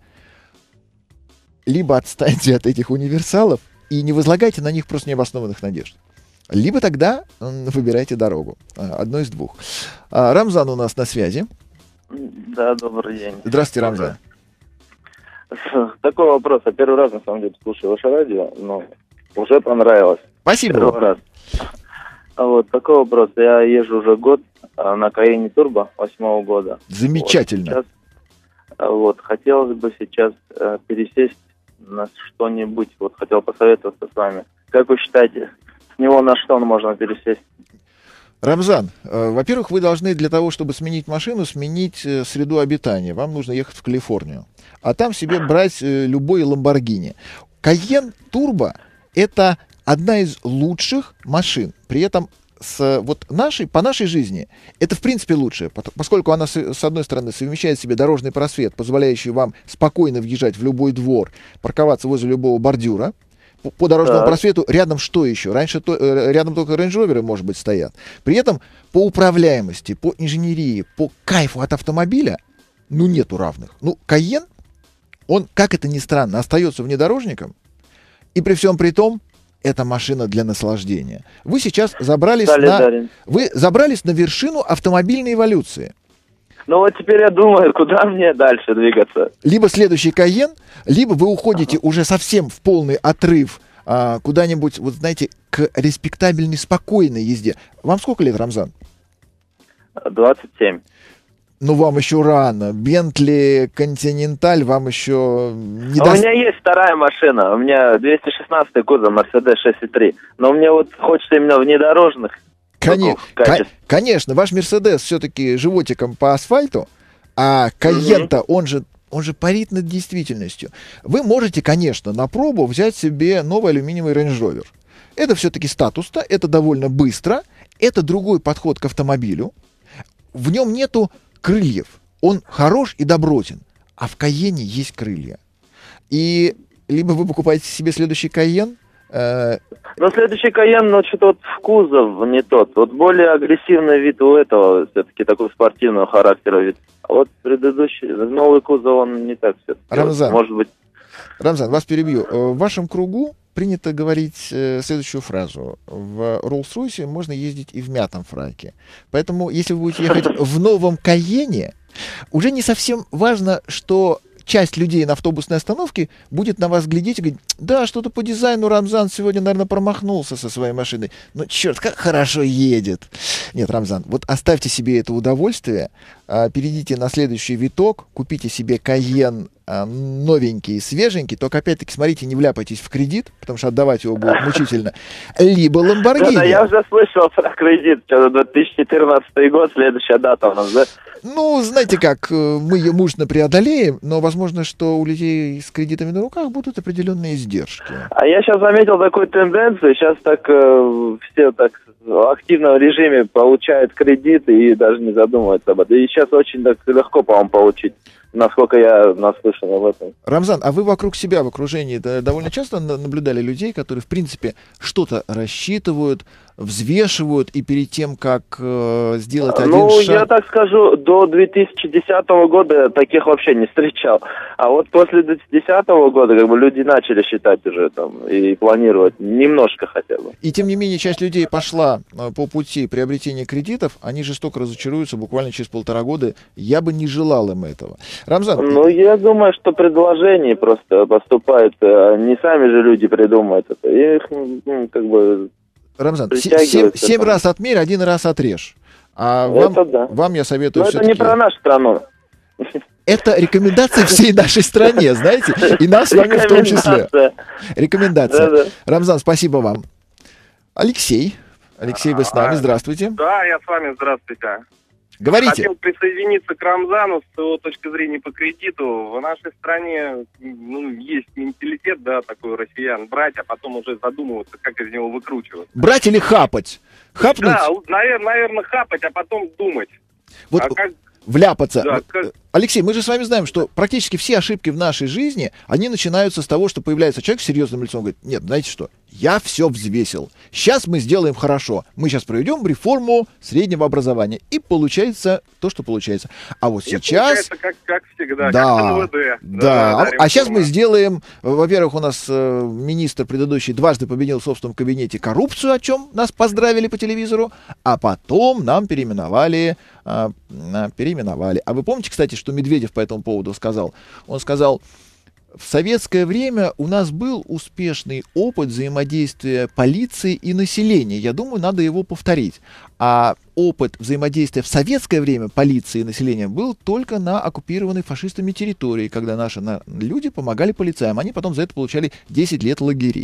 Либо отстаньте от этих универсалов и не возлагайте на них просто необоснованных надежд. Либо тогда выбирайте дорогу. Одно из двух. Рамзан у нас на связи. Да, добрый день. Здравствуйте, Рамзан. Такой вопрос. Я первый раз, на самом деле, слушаю ваше радио, но уже понравилось. Спасибо. Первый раз. Вот такой вопрос. Я езжу уже год на Каене Турбо восьмого года. Замечательно. Вот, сейчас, вот хотелось бы сейчас э, пересесть на что-нибудь. Вот хотел посоветоваться с вами. Как вы считаете, с него на что можно пересесть? Рамзан, э, во-первых, вы должны для того, чтобы сменить машину, сменить э, среду обитания. Вам нужно ехать в Калифорнию. А там себе брать э, любой Lamborghini. Cayenne Turbo — это одна из лучших машин. При этом с, вот нашей, по нашей жизни это в принципе лучше, поскольку она с, с одной стороны совмещает в себе дорожный просвет, позволяющий вам спокойно въезжать в любой двор, парковаться возле любого бордюра. По дорожному так. просвету рядом что еще? Раньше то, рядом только Range Rover, может быть, стоят. При этом по управляемости, по инженерии, по кайфу от автомобиля, ну, нету равных. Ну, Cayenne, он, как это ни странно, остается внедорожником, и при всем при том, это машина для наслаждения. Вы сейчас забрались на, вы забрались на вершину автомобильной эволюции. Ну вот теперь я думаю, куда мне дальше двигаться. Либо следующий Cayenne, либо вы уходите ага. уже совсем в полный отрыв а, куда-нибудь, вот знаете, к респектабельной, спокойной езде. Вам сколько лет, Рамзан? двадцать семь. Ну, вам еще рано. Бентли, Континенталь, вам еще не а даст... У меня есть вторая машина. У меня двести шестнадцатый кузов, Мерседес шесть три. Но мне вот хочется именно внедорожных. Конечно, конечно, ваш Мерседес все-таки животиком по асфальту, а Cayenne-то, mm-hmm. он же, он же парит над действительностью. Вы можете, конечно, на пробу взять себе новый алюминиевый Range Rover. Это все-таки статусно, это довольно быстро, это другой подход к автомобилю. В нем нету крыльев, он хорош и добротен, а в Cayenne есть крылья. И либо вы покупаете себе следующий Cayenne, но следующий Cayenne, ну, что-то вот в кузов не тот. Вот более агрессивный вид у этого, все-таки такой спортивного характера вид. А вот предыдущий, новый кузов, он не так все-таки. Рамзан, вот, может быть... Рамзан, вас перебью. В вашем кругу принято говорить следующую фразу. В Роллс-Ройсе можно ездить и в мятом фраке. Поэтому, если вы будете ехать в новом Cayenne, уже не совсем важно, что... часть людей на автобусной остановке будет на вас глядеть и говорить: да, что-то по дизайну Рамзан сегодня, наверное, промахнулся со своей машиной. Но, черт, как хорошо едет. Нет, Рамзан, вот оставьте себе это удовольствие, а, перейдите на следующий виток, купите себе Cayenne а, новенький, свеженький, только опять-таки, смотрите, не вляпайтесь в кредит, потому что отдавать его будет мучительно. Либо Lamborghini. Да, я уже слышал про кредит, что две тысячи четырнадцатый год, следующая дата у нас, да? Ну, знаете как, мы ее мужественно преодолеем, но возможно, что у людей с кредитами на руках будут определенные издержки. А я сейчас заметил такую тенденцию, сейчас так э, все так в активном режиме получают кредиты и даже не задумываются об этом. И сейчас очень так легко, по-моему, получить, насколько я наслышан об этом. Рамзан, а вы вокруг себя, в окружении довольно часто наблюдали людей, которые, в принципе, что-то рассчитывают, взвешивают, и перед тем, как э, сделать один ну, шаг... Ну, я так скажу, до две тысячи десятого года таких вообще не встречал. А вот после две тысячи десятого года как бы люди начали считать уже там и планировать немножко хотя бы. И тем не менее, часть людей пошла э, по пути приобретения кредитов, они жестоко разочаруются буквально через полтора года. Я бы не желал им этого. Рамзан... Ну, я думаю, что предложения просто поступают, не сами же люди придумают это. И их, ну, как бы... Рамзан, семь, семь раз отмерь, один раз отрежь. А вам, да. вам я советую Но все-таки... это не про нашу страну. Это рекомендации всей нашей стране, знаете, и нас с вами в том числе. Рекомендация. Да, да. Рамзан, спасибо вам. Алексей. Алексей, вы с нами, здравствуйте. Да, я с вами, здравствуйте. Говорите. Хотел присоединиться к Рамзану с его точки зрения по кредиту. В нашей стране ну, есть менталитет, да, такой россиян, брать, а потом уже задумываться, как из него выкручиваться. Брать или хапать? Хапнуть? Да, наверное, наверное, хапать, а потом думать. Вот а как... вляпаться. Да, как... Алексей, мы же с вами знаем, что практически все ошибки в нашей жизни, они начинаются с того, что появляется человек с серьезным лицом, говорит: нет, знаете что, я все взвесил, сейчас мы сделаем хорошо, мы сейчас проведем реформу среднего образования, и получается то, что получается. А вот и сейчас... Как, как всегда, да, как эн вэ дэ. Да, да, а, а сейчас мы сделаем, во-первых, у нас э, министр предыдущий дважды победил в собственном кабинете коррупцию, о чем нас поздравили по телевизору, а потом нам переименовали, э, переименовали. А вы помните, кстати, что Медведев по этому поводу сказал? Он сказал: в советское время у нас был успешный опыт взаимодействия полиции и населения. Я думаю, надо его повторить. А опыт взаимодействия в советское время полиции и населения был только на оккупированной фашистами территории, когда наши люди помогали полицаям. Они потом за это получали десять лет лагерей.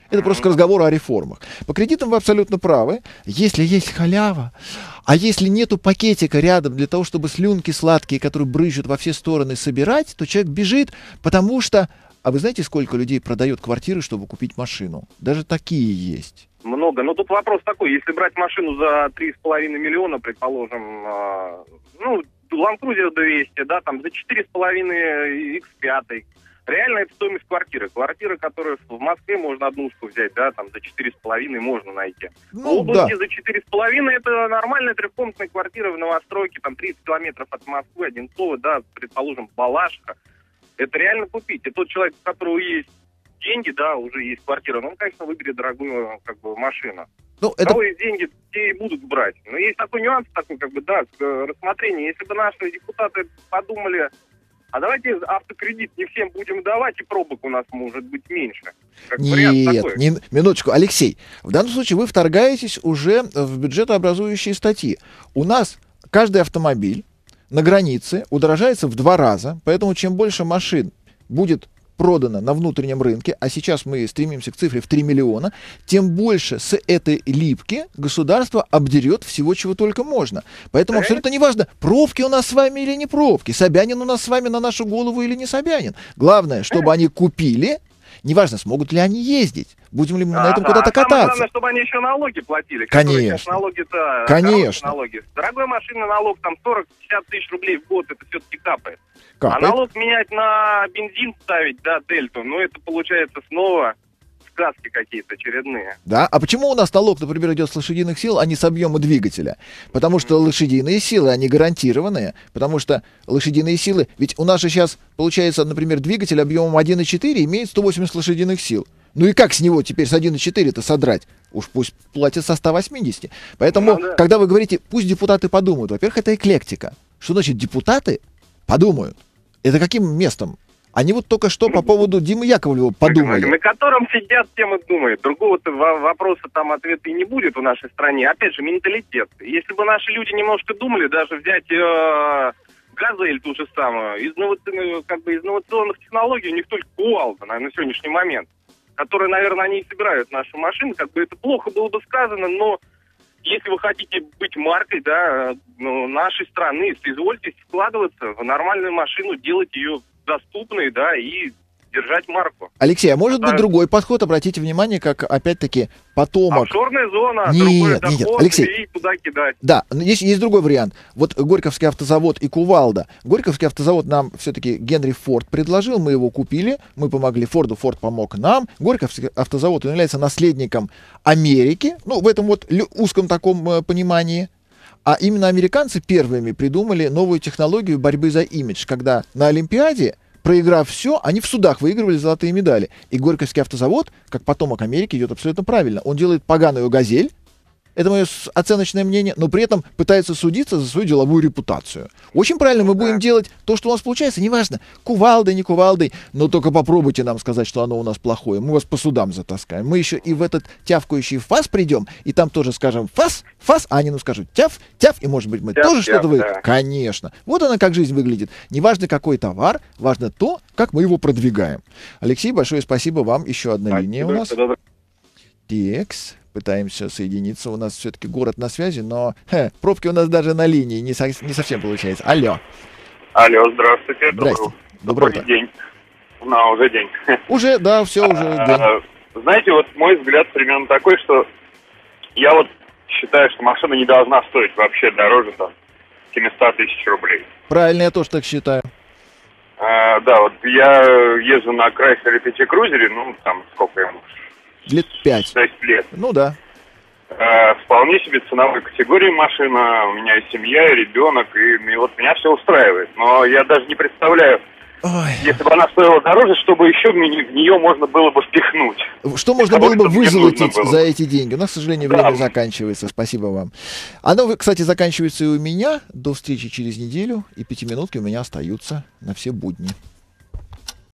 Это просто к разговору о реформах. По кредитам вы абсолютно правы. Если есть халява, а если нету пакетика рядом для того, чтобы слюнки сладкие, которые брызжут во все стороны, собирать, то человек бежит, потому что... А вы знаете, сколько людей продает квартиры, чтобы купить машину? Даже такие есть. Много. Но тут вопрос такой. Если брать машину за три с половиной миллиона, предположим, э, ну, Land Cruiser двести, да, там за четыре с половиной икс пять. Реально это стоимость квартиры. Квартира, которую в Москве можно однушку взять, да, там за четыре с половиной можно найти. Ну, в области да. за четыре с половиной это нормальная трехкомнатная квартира в новостройке, там тридцать километров от Москвы, Одинцово, да, предположим, Балашиха. Это реально купить. И тот человек, у которого есть деньги, да, уже есть квартира, ну, он, конечно, выберет дорогую, как бы, машину. Ну, У это... кого есть деньги, те и будут брать. Но есть такой нюанс, такой, как бы, да, к рассмотрению. Если бы наши депутаты подумали, а давайте автокредит не всем будем давать, и пробок у нас может быть меньше. Как Нет, не, минуточку, Алексей, в данном случае вы вторгаетесь уже в бюджетообразующие статьи. У нас каждый автомобиль на границе удорожается в два раза, поэтому чем больше машин будет продано на внутреннем рынке, а сейчас мы стремимся к цифре в три миллиона, тем больше с этой липки государство обдерет всего, чего только можно. Поэтому абсолютно неважно, пробки у нас с вами или не пробки, Собянин у нас с вами на нашу голову или не Собянин. Главное, чтобы они купили, неважно, смогут ли они ездить, будем ли мы на этом ага, куда-то а самое кататься. Главное, чтобы они еще налоги платили. Конечно. Налоги-то, Конечно. налоги. С дорогой машины налог там сорок-пятьдесят тысяч рублей в год, это все-таки капает. Капает. А налог менять на бензин ставить, да, дельту, ну это получается снова сказки какие-то очередные. Да, а почему у нас налог, например, идет с лошадиных сил, а не с объема двигателя? Потому что лошадиные силы, они гарантированные, потому что лошадиные силы, ведь у нас же сейчас, получается, например, двигатель объемом один и четыре имеет сто восемьдесят лошадиных сил. Ну и как с него теперь с один и четыре-то содрать? Уж пусть платят со ста восьмидесяти. Поэтому, ну, да. Когда вы говорите, пусть депутаты подумают, во-первых, это эклектика. Что значит депутаты подумают? Это каким местом? Они вот только что по поводу Димы Яковлева подумали. На, на котором сидят, тем и думают. Другого-то вопроса там ответа и не будет в нашей стране. Опять же, менталитет. Если бы наши люди немножко думали, даже взять э, газель ту же самую, из, как бы, из инновационных технологий, у них только кувалда на, на сегодняшний момент, которые, наверное, они и собирают наши машины. Как бы это плохо было бы сказано, но если вы хотите быть маркой, да, ну, нашей страны, извольте вкладываться в нормальную машину, делать ее доступной, да, и держать марку. Алексей, а может да. быть другой подход? Обратите внимание, как, опять-таки, потомок... Офшорная зона, нет, другой нет, доход, нет, Алексей, и туда кидать. Да, есть, есть другой вариант. Вот Горьковский автозавод и Кувалда. Горьковский автозавод нам все-таки Генри Форд предложил, мы его купили, мы помогли Форду, Форд помог нам. Горьковский автозавод является наследником Америки, ну, в этом вот узком таком э, понимании. А именно американцы первыми придумали новую технологию борьбы за имидж, когда на Олимпиаде, проиграв все, они в судах выигрывали золотые медали. И Горьковский автозавод, как потомок Америки, идет абсолютно правильно. Он делает поганую «Газель», это мое оценочное мнение, но при этом пытается судиться за свою деловую репутацию. Очень правильно, мы будем делать то, что у нас получается, неважно, кувалдой, не кувалдой, но только попробуйте нам сказать, что оно у нас плохое, мы вас по судам затаскаем. Мы еще и в этот тявкающий фас придем, и там тоже скажем фас, фас, а они нам скажут тяв, тяв, и может быть мы тяв, тоже что-то выиграем. Да. Конечно. Вот она как жизнь выглядит. Неважно какой товар, важно то, как мы его продвигаем. Алексей, большое спасибо вам. Еще одна спасибо, линия у нас. Текс. Пытаемся соединиться. У нас все-таки город на связи, но хе, пробки у нас даже на линии не, со, не совсем получается. Алло. Алло, здравствуйте. Здрасте. Добрый, Добрый день. Ну, уже день. Уже, да, все, уже а, день. Знаете, вот мой взгляд примерно такой, что я вот считаю, что машина не должна стоить вообще дороже там семьсот тысяч рублей. Правильно, я тоже так считаю. А, да, вот я езжу на Chrysler пяти Cruiser, ну, там, сколько ему? Лет пять. шесть лет. Ну да. Э, вполне себе ценовой категории машина. У меня и семья, и ребенок, и, и вот меня все устраивает. Но я даже не представляю, Ой. если бы она стоила дороже, чтобы еще в нее можно было бы впихнуть. Что можно того, было бы вызолотить за эти деньги? У нас, к сожалению, время да. заканчивается. Спасибо вам. Оно, кстати, заканчивается и у меня. До встречи через неделю. И пятиминутки у меня остаются на все будни.